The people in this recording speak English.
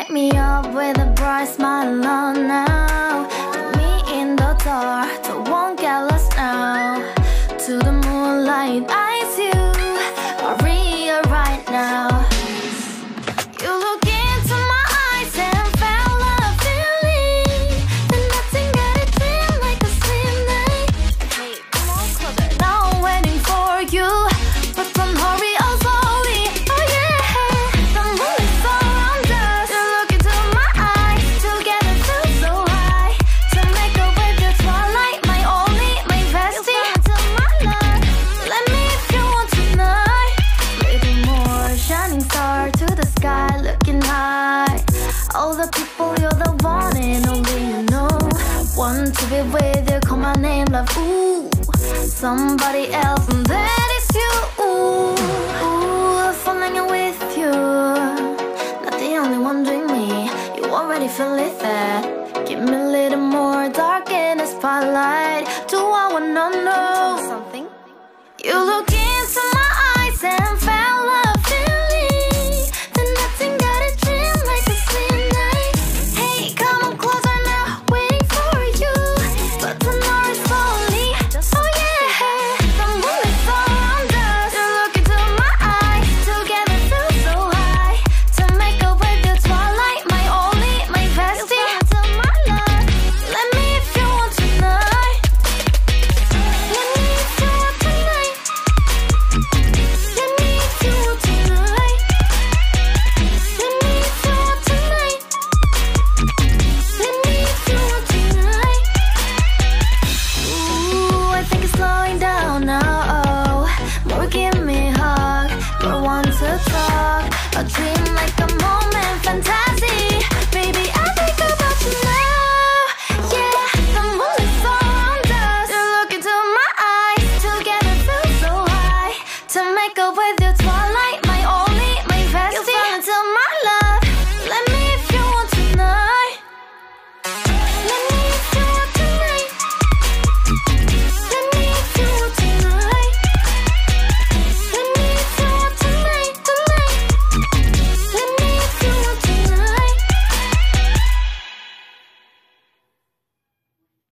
Wake me up with a bright smile on now. Put me in the dark, so won't get lost now. To the moonlight, eyes you are real right now. You look into my eyes and felt a feeling. Then nothing got a dream like a slim night. Hey, come on, closer. Now I'm waiting for you, but don't hurry, oh slowly. Oh yeah, the moon is around us. You look into my eyes, together feel so high. To make a way the twilight, my only, my bestie. Into my life, let me if you want tonight. Little more shining star to the sky, looking high. All the people, you're the one and only you know. Want to be with you, call my name, love, ooh. Somebody else, and that is you, ooh. Ooh, falling in with you. Not the only one doing me, you already feel it there. Give me a little more dark in the spotlight. Do I wanna know something? You look into my eyes and felt a feeling. Then nothing got a dream like a slim night. Hey, come on closer now, waiting for you. But the night is slowly. Oh yeah, the moon is around us. You look into my eyes, together feel so high. To make a way the twilight, my only, my bestie. Into my life, let me if you want tonight. Let me if you want tonight. Let me if you want tonight. Let me if you want tonight. Let me if you want tonight. Ooh, I think it's slowing down now. Oh, more give me a hug, more want to talk. A dream like a moment, fantasy. Baby, I think about you now. Yeah, the moon is around us. You look into my eyes, together feel so high. To make up with your twilight, my own.